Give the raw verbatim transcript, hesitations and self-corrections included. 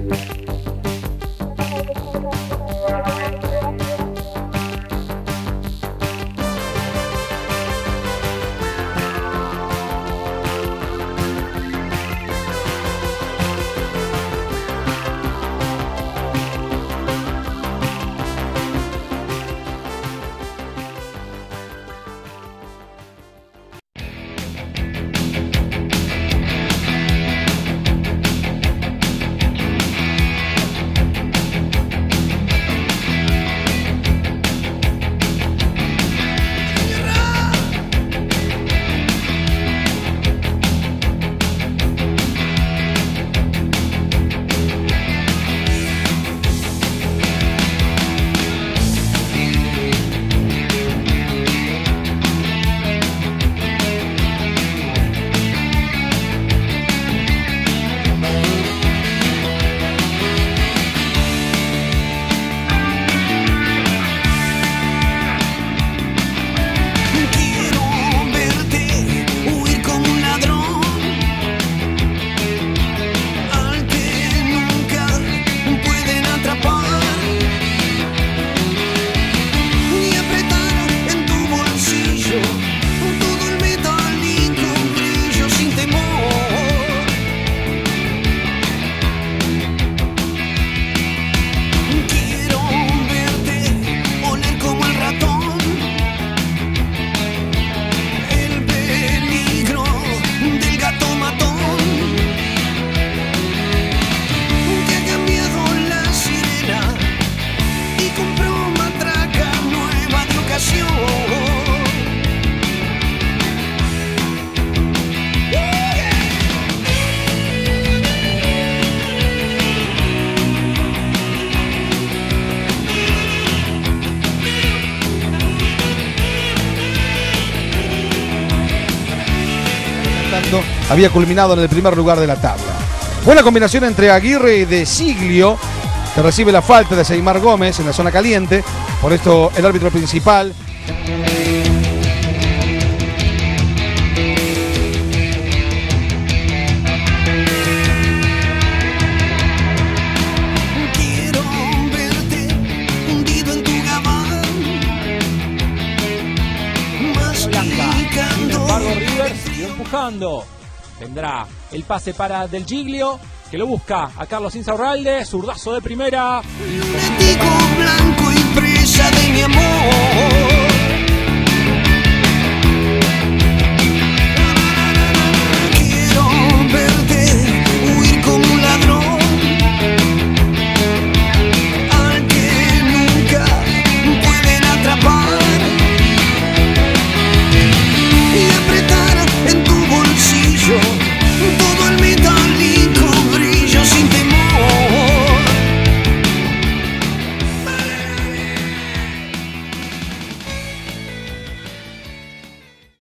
Había culminado en el primer lugar de la tabla. Buena combinación entre Aguirre y De Siglio, que recibe la falta de Seymar Gómez en la zona caliente. Por esto el árbitro principal empujando. Vendrá el pase para Del Giglio, que lo busca a Carlos Insaurralde, zurdazo de primera. Lunático blanco y presa de mi amor.